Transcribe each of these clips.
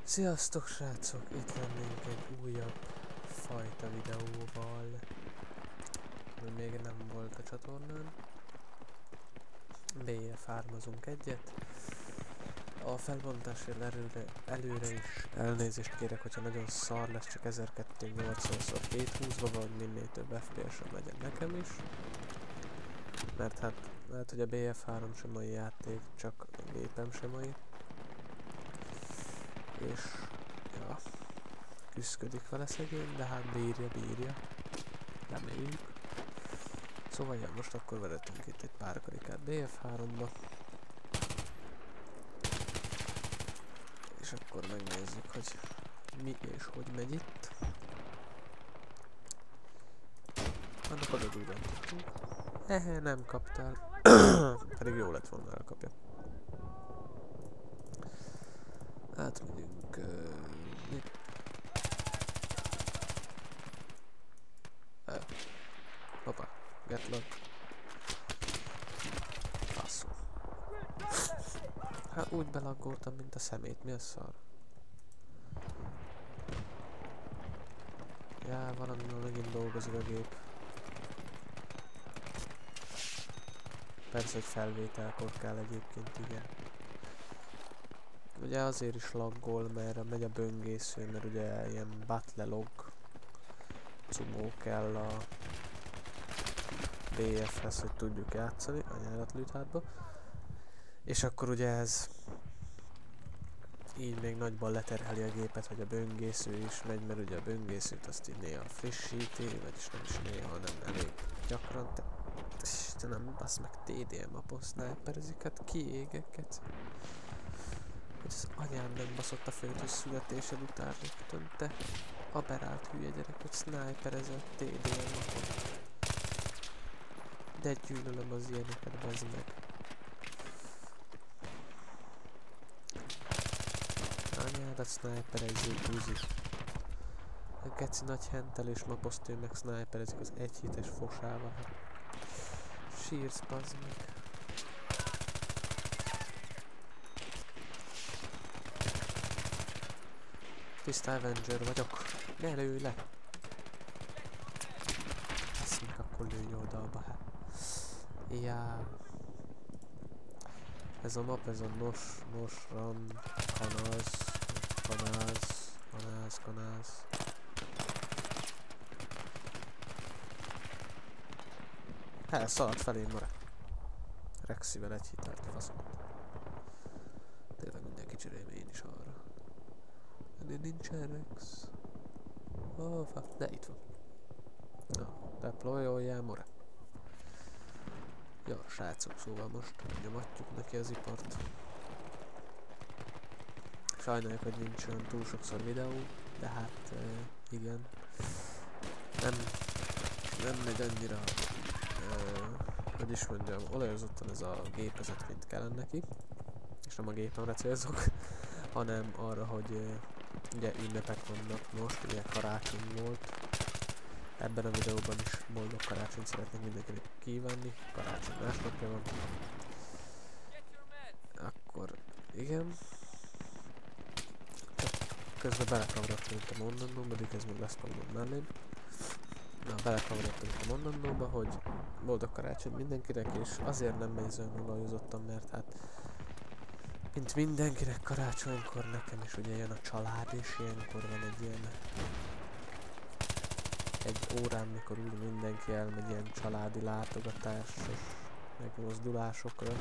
Sziasztok srácok, itt lennénk egy újabb fajta videóval, ami még nem volt a csatornán. BF3-azunk egyet. A felbontásért előre is elnézést kérek, hogyha nagyon szar lesz, csak 1280x220-ba vagy minél több FPS-en legyen nekem is. Mert hát lehet, hogy a BF3 sem mai játék, csak a gépem sem mai. És ja, küszködik vele szegény, de hát bírja. Reméljük. Szóval ja, most akkor vezetünk itt egy pár karikát BF3-ba. És akkor megnézzük, hogy mi és hogy megy itt. Annak oda dugantottunk. Nem kaptál. Pedig jó lett volna, elkapja. Átmegyünk... Hoppá, get luck. Faszul. Hát úgy belaggoltam, mint a szemét, mi a szar? Já, valamivel megint dolgozik a gép. Persze, hogy felvételkor kell egyébként, igen. Ugye azért is laggol, mert megy a böngésző, mert ugye ilyen battle log cumó kell a BF-hez, hogy tudjuk játszani, anyárat lőtt hátba. És akkor ugye ez így még nagyban leterheli a gépet, hogy a böngésző is megy, mert ugye a böngészőt azt így néha frissíti, vagyis nem is néha, hanem elég gyakran. Istenem, basz meg TDM a sniperezik, hát kiégek, keci. Hogy az anyám nem baszott a föld, hogy születésed után rögtön, te aberált hülye gyerek, hogy sniperezel TDM-apon. De gyűlölöm az ilyeneket, bazd meg. Anyádat sniperezzék, buzi. A geci nagy hentelős maposztő meg sniperezik az egyhites fosával. Sírsz, bazd meg. Tiszta Avenger vagyok. Ne lőj le! Ezt meg akkor lőj oldalba, hát. Ja. Ez a map, ez a nos, ran, kanáz. Hát, szaladt felém mara. Rexivel egy hitelt, faszom. Tényleg mindenki cserélme, én is arra. De nincsen Rex. De itt van. Na, deployoljál, mora. Ja, srácok, szóval most nyomatjuk neki az ipart. Sajnáljuk, hogy nincs olyan túl sokszor videó, de hát igen. Nem megy annyira, hogy is mondjam, olajozottan ez a gépezet, mint kellene neki. És nem a gépemre célzok, hanem arra, hogy ugye ünnepek vannak most, ugye karácsony volt. Ebben a videóban is boldog karácsonyt szeretnék mindenkinek kívánni, karácsony másnapja van. Akkor igen. Közben belekavarodtam itt a mondandóba, de ez még lesz magam mellém. Na, belekavarodtam itt a mondandóba, hogy boldog karácsony mindenkinek, és azért nem megy olyan olajozottan, mert hát mint mindenkinek karácsonykor, nekem is ugye jön a család, és ilyenkor van egy ilyen egy órán, mikor úgy mindenki elmegy ilyen családi látogatásos megmozdulásokra.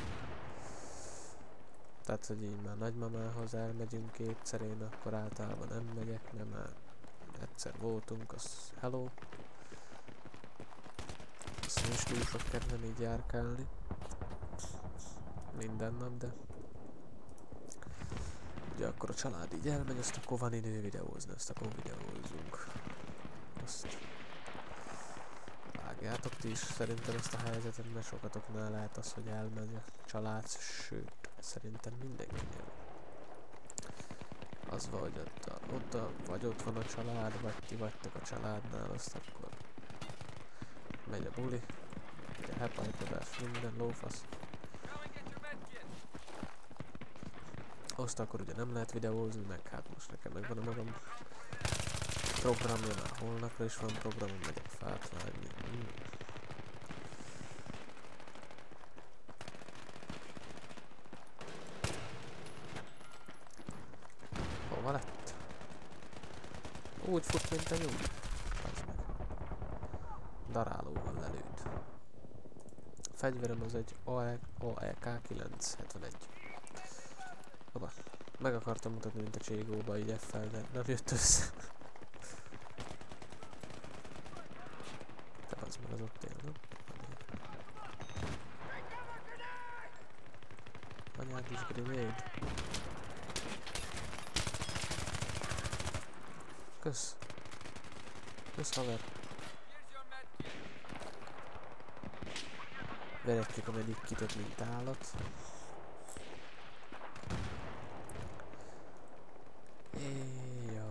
Tehát, hogy így már nagymamához elmegyünk kétszer, én akkor általában nem megyek, nem már egyszer voltunk, az hello. Azt nincs túl sok kedvem így járkálni. Minden nap, de ugye akkor a család így elmegy, azt akkor van idő videózni, azt akkor videózunk. Azt vágjátok ti is szerintem ezt a helyzetet, mert sokatoknál lehet az, hogy elmegy a család, sőt, szerintem mindenkinél. Az vagy ott van a család, vagy ti vagytok a családnál, azt akkor megy a buli, ugye hepajkodás, minden lófasz. Azt akkor ugye nem lehet videózni, meg hát most nekem megvan a magam programja, már holnapra is van programom, megyek fát vágni. Hova lett? Úgy fut, mint a nyúl. Az meg. Darálóval lelőtt. A fegyverem az egy AEK 971. Hoppá. Meg akartam mutatni, mint a Cségóba, így F-fel, de nem jött össze. Te az meg az ott él, nem? Anyád is grenade. Kösz. Kösz, haver. Veretjük a medikitet, mint állat. Jó.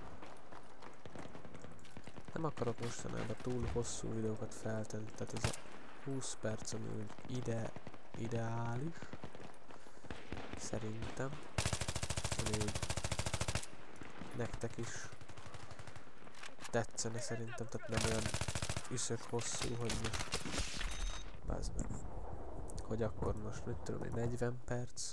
Nem akarok mostanában túl hosszú videókat feltenni, tehát ez a 20 perc, ami úgy ideális. Szerintem. Ami úgy nektek is tetszene szerintem, tehát nem olyan üszök hosszú, hogy most bázd meg. Hogy akkor most mit tudom, egy 40 perc.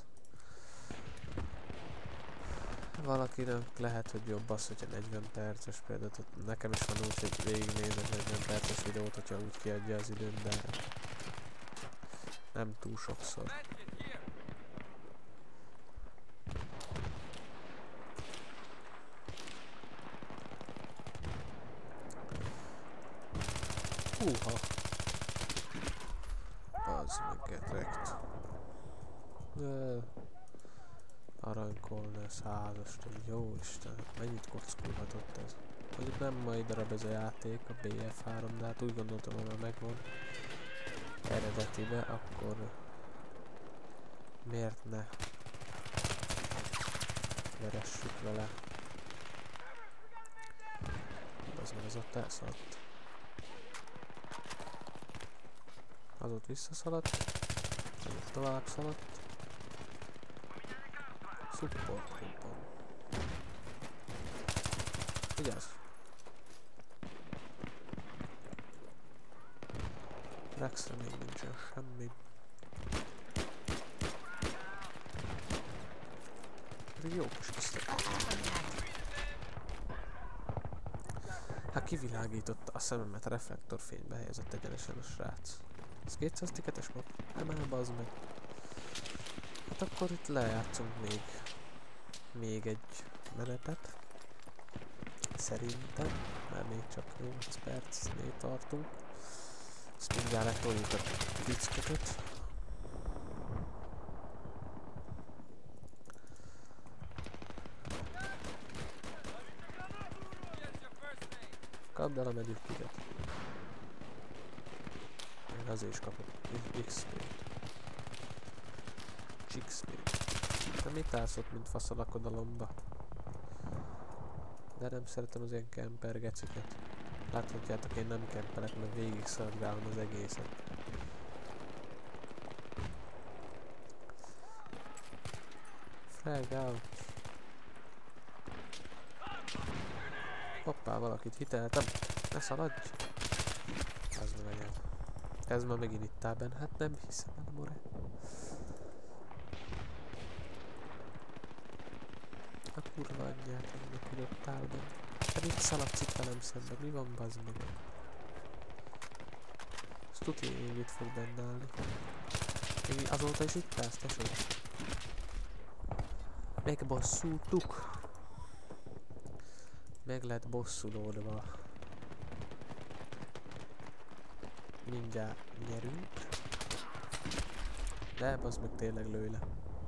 Valakinek lehet, hogy jobb az, hogyha 40 perces például, nekem is van úgy, hogy végignézek 40 perces videót, hogyha úgy kiadja az időm, de nem túl sokszor. Húha! Az meg getrekt. Aranykolna, 100-ast, jó Isten, mennyit kockulhatott ez? Mondjuk nem mai darab ez a játék, a BF3, de hát úgy gondoltam, hogy már megvan eredetibe, akkor miért ne veressük vele? Az meg az ott elszaladt. Az ott visszaszaladt, az ott tovább szaladt. Support kumpon. Vigyázz! Rexre még nincsen semmi. Pedig jó kis kisztek. Hát kivilágította a szememet, reflektorfénybe helyezett egyenesen a srác. Ez 200 tiketes map? Nem áll, bazd meg. Hát akkor itt lejátszunk még egy menetet. Szerintem, mert még csak 8 percnél tartunk. Ezt mindjárt letoljuk a pickötöt. Kapd el a medikkidet. Én azért is kapok XP-t. XP-t. De mit állsz ott, mint fasz a lakodalomba? De nem szeretem az ilyen kemper geciket. Láthatjátok, én nem kempelek, mert végig szolgálom az egészet. Frag out. Hoppá, valakit hiteltem. Ne szaladj! Ez meg anyád. Ez ma megint itt áll benn. Hát nem hiszem el, more. A kurva anyját, ennek, hogy ott áll benn. Te mit szaladsz itt velem szemben? Mi van, bazd meg? Azt tudja, hogy itt fog benne állni. Még azóta is itt állsz, tesó. Megbosszultuk. Meg lett bosszulódva. Mindjárt nyerünk. De bazd meg, tényleg lőj le.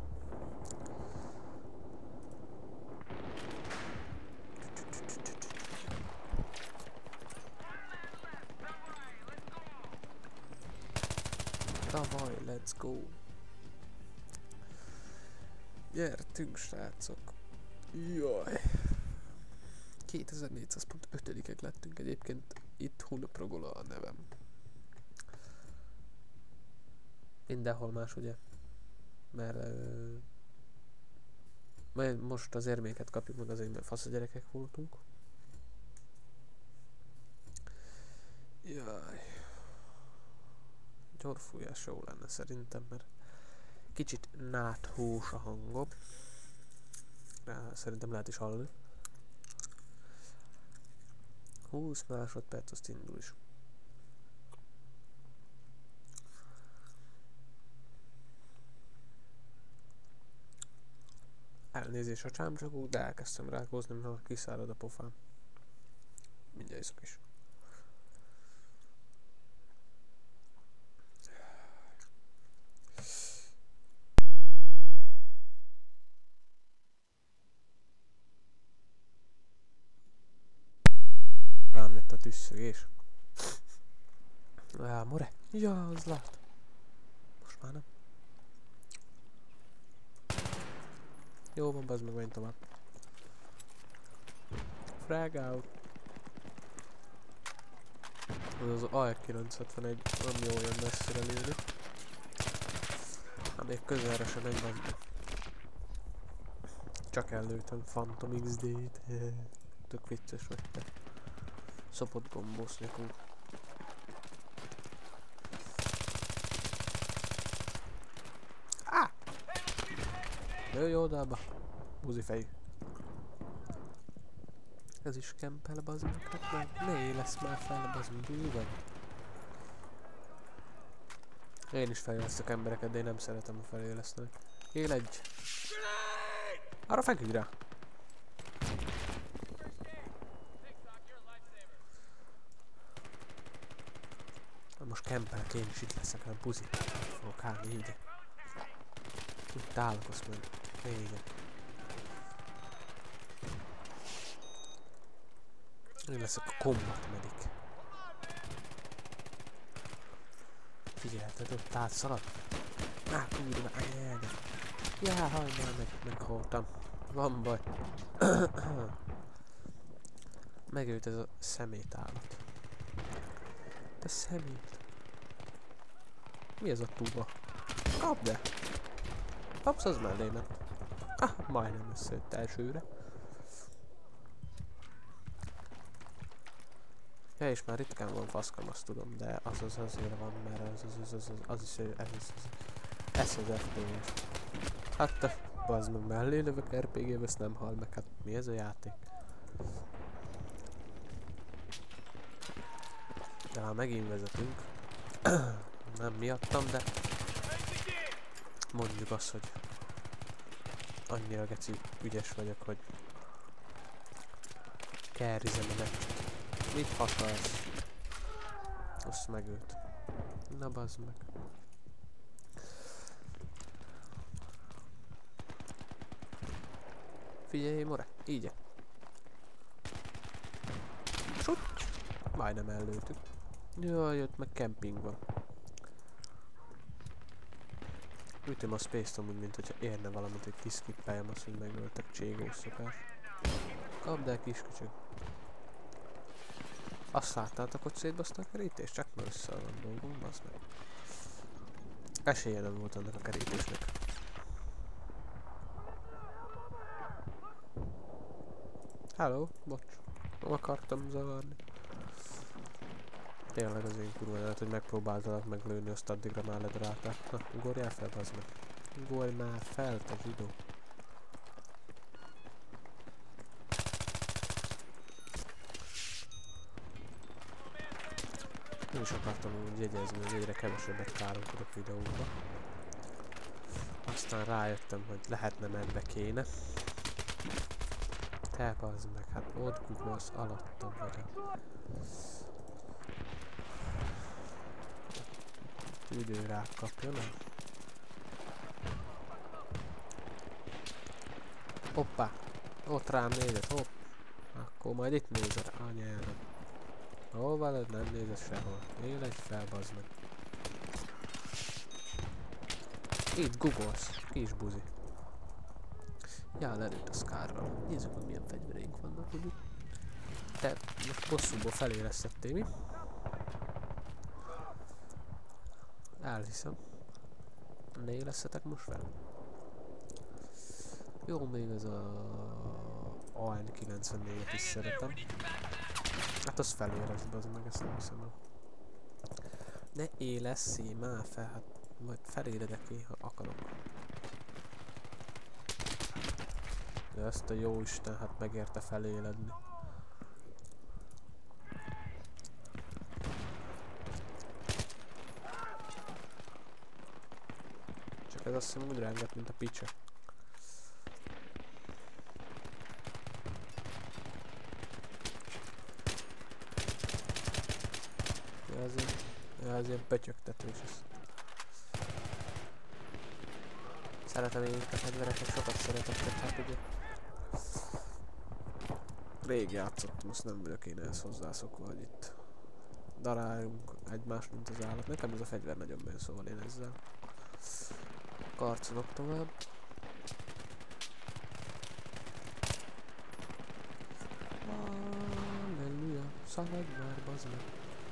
Davaj, let's go! Gyertünk, srácok! Jaj! 2400 pont 5-ek lettünk egyébként, itt Hunprogola a nevem. Mindenhol más, ugye? Mert Majd most az érméket kapjuk meg azért, mert fasz a gyerekek voltunk. Jaj. Gyorfújás jó lenne szerintem, mert kicsit náthús a hangom. Szerintem lehet is hallani. 20 másodperc, azt indul is. Elnézés a csámcsagú, de elkezdtem rákózni, mert kiszárad a pofám. Mindjárt iszok is. Rám jött a tüsszögés. More? Ja, az lát. Most már nem. Jó van, bazd meg, menj tovább. Frag out. Az az AR-971, nem jó olyan messzire lőni. Hát még közelre sem megy, bazd meg. Csak ellőttem Phantom XD-t. Tök vicces vagy te. Szopott gombósz nyakú. Jöjj odába, buzi fejű. Ez is kempel, bazd meg, hát meg ne élesz már fel, bazd meg, buzi vagy. Én is fejlesztek embereket, de én nem szeretem, a feléleszteni. Él egy. Arra feküdj rá. Na most kempelek, én is itt leszek, a buzi. Fogok állni, így. Itt állok, azt mondja. Igen. Én leszek a combat medic. Figyelted, ott átszalad? Kurva, anyád. Já, hajnál, meghaltam. Van baj. Megölt ez a szemétállat. Te szemét. Mi ez a tuba? Kapd el! Kapsz, az mellé ment. Majdnem összejött elsőre. Ja, és már ritkán van faszkam, azt tudom, de az azért van, mert az is ez az FPS. Hát te, bazd meg, mellé lövök RPG-be, ezt nem hal meg, hát mi ez a játék? De már megint vezetünk. Nem miattam, de mondjuk azt, hogy annyira geci ügyes vagyok, hogy kerrizem a meccset. Mit akarsz? Azt megölt. Na bazd meg. Figyelj, more, így. Suty! Majdnem ellőtük. Jaj, jött meg kemping van. Ütöm a space-t amúgy, mint hogyha érne valamit, hogy kiszkippeljem azt, hogy megöltek cségós szokás. Kapd el, kisköcsög. Azt láttátok, hogy szétbaszta a kerítést? Csak már össze van dolgunk, bazd meg. Esélye nem volt annak a kerítésnek. Hello, bocs. Nem akartam zavarni. Tényleg az én kurva lehet, hogy megpróbáltalak meglőni, azt addigra már ledrálták. Na, ugorjál fel, bazd meg. Ugorj már fel, te zsidó. Nem is akartam úgy jegyezni, hogy egyre kevesebbet káromkodok videóba. Aztán rájöttem, hogy lehetne medbe kéne. Te bazd meg, hát ott googolsz, alattam vagyok. Tüdőrák kapja, nem? Hoppá! Ott rám nézett, hopp! Akkor majd itt nézed, anyának. Hol veled? Nem nézed sehol. Éledj fel, bazd meg. Itt googolsz, kis buzi. Já, lerőtt a Scarral. Nézzük meg, milyen fegyvereink vannak, ugye? Te most bosszúból felélesztettél, mi? Elhiszem. Ne élesztetek most fel? Jó, még ez a AN94-et is szeretem. Hát az felérezd, az meg, ezt nem hiszem el. Ne éleszé már fel, hát majd feléredek én, ha akarok. De ezt a jó Isten, hát megérte feléledni. Csak ez azt hiszem úgy rángat, mint a picsa. Ja, az ilyen pötyögtetős ez. Szeretem én a fegyvereket, sokat szeretek, hát ugye. Rég játszottam, azt nem vagyok én ehhez hozzászokva, hogy itt daráljunk egymást, mint az állat. Nekem ez a fegyver nagyon bejön, szóval én ezzel karcolok tovább. Halleluja, szaladj már, bazd meg.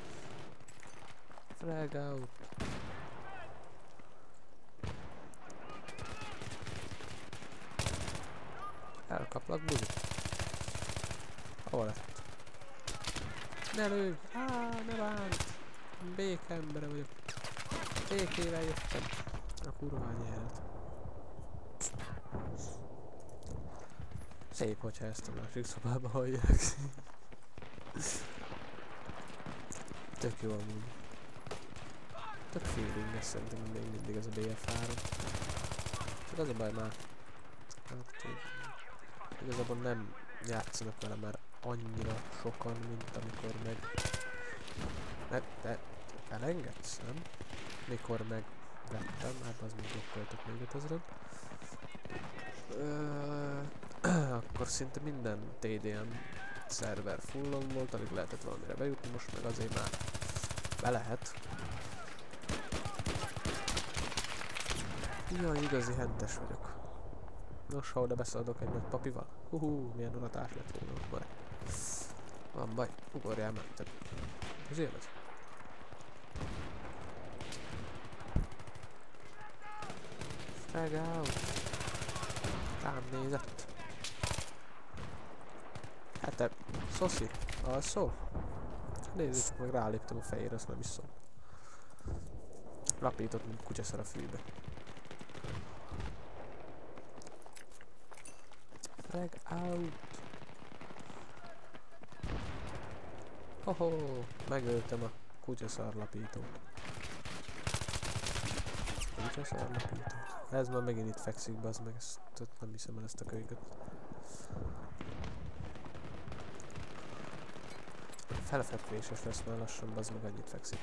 Frag out. Elkaplak, buzi. Hol lett? Ne lőj! Ne bánt! Béke embere vagyok. Békével jöttem. A kurvány élet. Szép, hogyha ezt a másik szobába hallják. Tök jó amúgy. Tök feeling, szerintem még mindig ez a BF3. Csak az a baj már. Hát, igazából nem játszanak vele már annyira sokan, mint amikor meg... De elengedsz, nem? Mikor megvettem, hát az még blokkoltak még 5000-en. Akkor szinte minden TDM szerver fullon volt, alig lehetett valamire bejutni, most meg azért már be lehet. Jaj, igazi hentes vagyok. Nos, ha oda beszaladok egy nagy papival? Milyen unatás lett volna már. Van baj, ugorjál meg, te. Ez élvez. Frag out. Rám nézett. Hát te, szoszi, alszol? Nézzük, meg ráléptem a fejére, azt nem is szól. Lapított, mint kutyaszar a fűbe. Frag out. Hoho, megöltem a kutyaszarlapítót. Kutyaszarlapítót. Ez már megint itt fekszik, bazd meg, ezt nem hiszem el ezt a kölyköt. Felfekvéses lesz már lassan, bazd meg, annyit fekszik.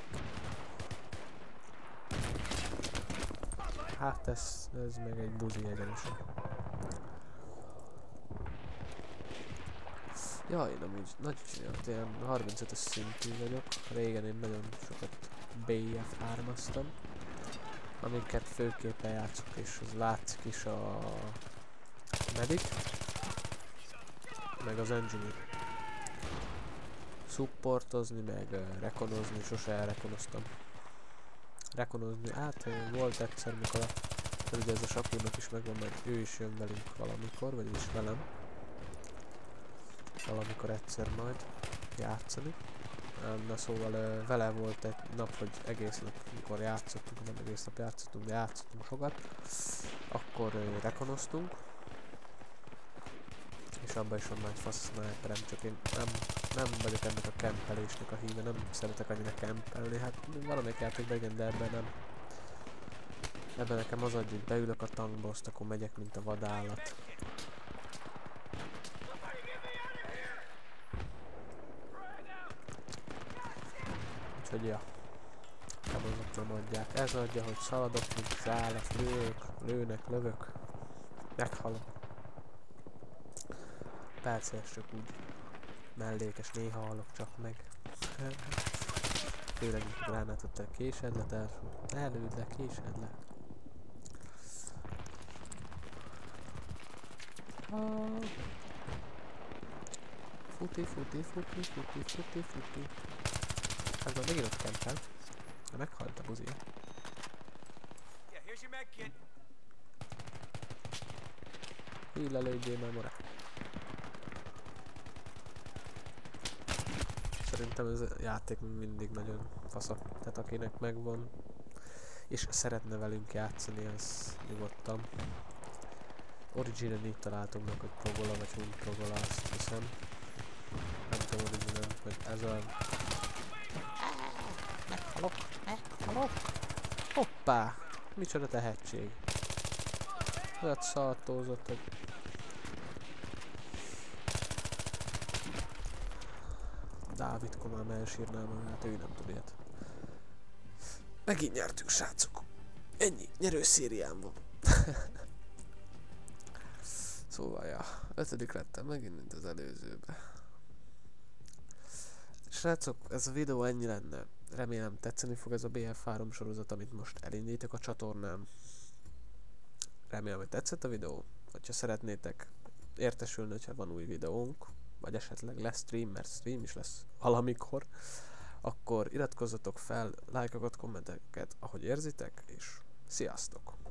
Hát ez meg egy buzi egyenesen. Jaj, én amúgy nagy ilyen 35-ös szintű vagyok. Régen én nagyon sokat BF3-aztam. Amiket főképpen játszok, és az látszik is a Medic. Meg az Engineer. Supportozni, meg rekonozni, sose elrekonoztam. Rekonozni, hát volt egyszer, mikor ugye ez a Sakúrnak is megvan, mert ő is jön velünk valamikor, vagyis velem. Valamikor egyszer majd játszani. Na szóval vele volt egy nap, hogy egész nap, mikor játszottunk, nem egész nap játszottunk, de játszottunk sokat. Akkor rekonoztunk. És abban is van nagy fasz sniperem, csak én nem vagyok ennek a kempelésnek a híve, nem szeretek annyira kempelni, hát valamelyik játékban igen, de ebben nem. Ebben nekem az adja, hogy beülök a tankba, azt akkor megyek, mint a vadállat. Úgyhogy ja, azok nem adják. Ez adja, hogy szaladok, mint az állat, lőnek, lövök, meghalok. Persze, csak úgy mellékes, néha halok csak meg. Főleg, mikor ránátott el késedlet, előd le, késedlet. Futi. Hát már megint ott kempel. De meghalt a buzi. Lelődjél már, more. Szerintem ez a játék mindig nagyon fasza. Tehát akinek megvan, és szeretne velünk játszani, az nyugodtan. Originen így találtunk meg, hogy Progola vagy Hunt Progola, azt hiszem. Nem tudom Originen, hogy ez olyan... Meghalok! Hoppá! Micsoda tehetség! Olyat szaltózott, hogy... Dávid komám elsírná magát, ő nem tud ilyet. Megint nyertünk, srácok! Ennyi, nyerőszériám van. Szóval, ja, 5. lettem megint, mint az előzőbe. Srácok, ez a videó ennyi lenne. Remélem tetszeni fog ez a BF3 sorozat, amit most elindítok a csatornán. Remélem, hogy tetszett a videó. Hogyha szeretnétek értesülni, hogyha van új videónk, vagy esetleg lesz stream, mert stream is lesz valamikor, akkor iratkozzatok fel, lájkokat, kommenteket, ahogy érzitek, és sziasztok!